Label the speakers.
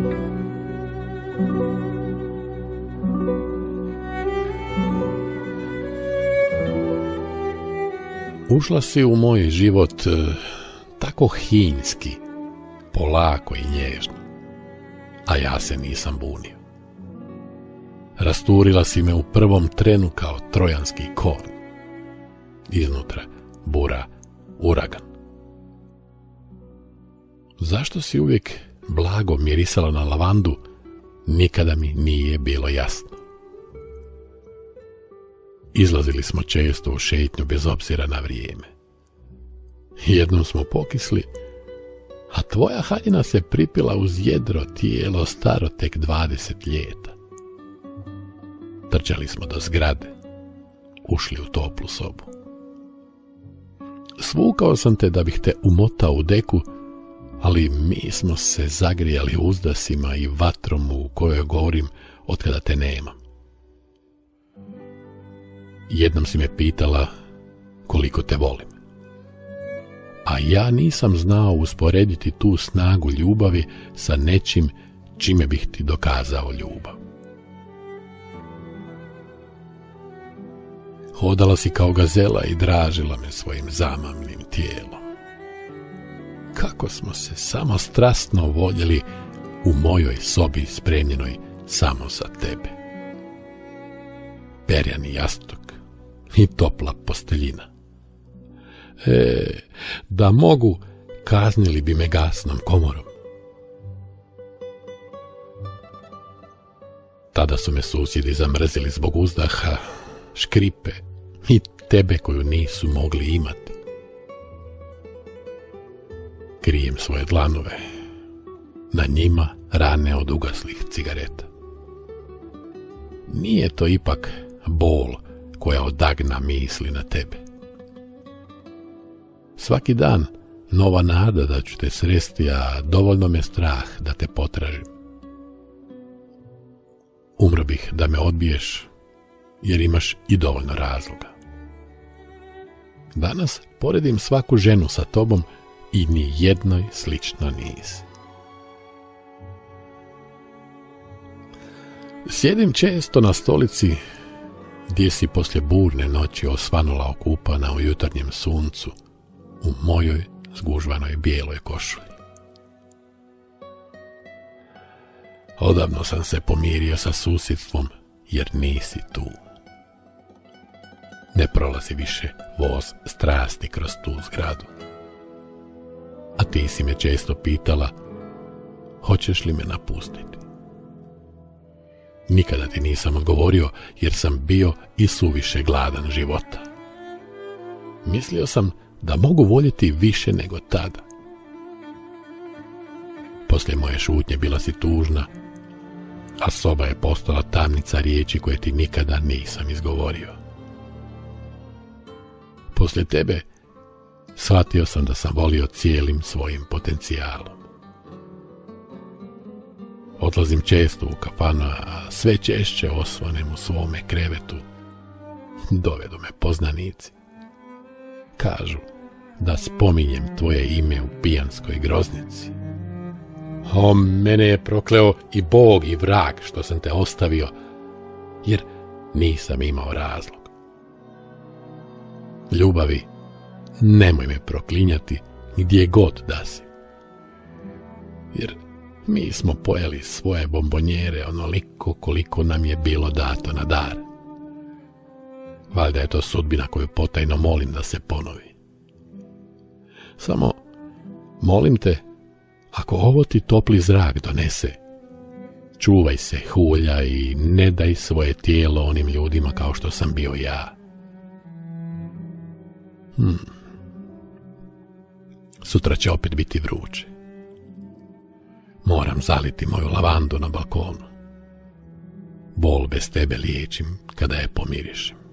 Speaker 1: Ušla si u moj život tako hinjski, polako i nježno, a ja se nisam bunio. Rasturila si me u prvom trenu kao trojanski konj. Iznutra bura, uragan. Zašto si uvijek blago mirisala na lavandu, nikada mi nije bilo jasno. Izlazili smo često u šetnju bez obzira na vrijeme. Jednom smo pokisli, a tvoja haljina se pripila uz jedro tijelo staro tek 20 ljeta. Trčali smo do zgrade, ušli u toplu sobu. Svukao sam te da bih te umotao u deku, ali mi smo se zagrijali uzdasima i vatrom u kojoj govorim otkada te nema. Jednom si me pitala koliko te volim, a ja nisam znao usporediti tu snagu ljubavi sa nečim čime bih ti dokazao ljubav. Hodala si kao gazela i dražila me svojim zamamnim tijelom. Kako smo se samo strasno voljeli u mojoj sobi spremljenoj samo za tebe. Perjani jastuk i topla posteljina. Da mogu, kaznili bi me gasnom komorom. Tada su me susjedi zamrzili zbog uzdaha, škripe i tebe koju nisu mogli imati. Krijem svoje dlanove, na njima rane od ugaslih cigareta. Nije to ipak bol koja odagna misli na tebe. Svaki dan nova nada da ću te sresti, a dovoljno me strah da te potražim. Umro bih da me odbiješ, jer imaš i dovoljno razloga. Danas poredim svaku ženu sa tobom i ni jednoj slično nisi. Sjedim često na stolici gdje si poslije burne noći osvanula okupana u jutarnjem suncu u mojoj zgužvanoj bijeloj košulji. Odavno sam se pomirio sa susjedstvom jer nisi tu. Ne prolazi više voz strasti kroz tu zgradu. A ti si me često pitala, hoćeš li me napustiti? Nikada ti nisam odgovorio jer sam bio i suviše gladan života. Mislio sam da mogu voljeti više nego tada. Poslije moje šutnje bila si tužna, a soba je postala tamnica riječi koje ti nikada nisam izgovorio. Poslije tebe shvatio sam da sam volio cijelim svojim potencijalom. Odlazim često u kafanu, a sve češće osvanem u svome krevetu. Dovedu me poznanici. Kažu da spominjem tvoje ime u pijanskoj groznici. O, mene je prokleo i Bog i vrag što sam te ostavio, jer nisam imao razlog. Ljubavi, nemoj me proklinjati gdje god da si. Jer mi smo pojeli svoje bombonjere onoliko koliko nam je bilo dato na dar. Valjda je to sudbina koju potajno molim da se ponovi. Samo molim te, ako ovo ti topli zrak donese, čuvaj se hulja i ne daj svoje tijelo onim ljudima kao što sam bio ja. Sutra će opet biti vruće. Moram zaliti moju lavandu na balkonu. Bol bez tebe liječim kada je pomirišem.